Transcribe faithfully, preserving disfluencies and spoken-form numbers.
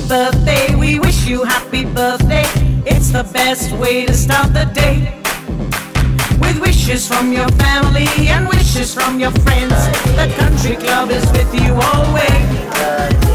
birthday, we wish you happy birthday. It's the best way to start the day. With wishes from your family and wishes from your friends, the country club is with you always.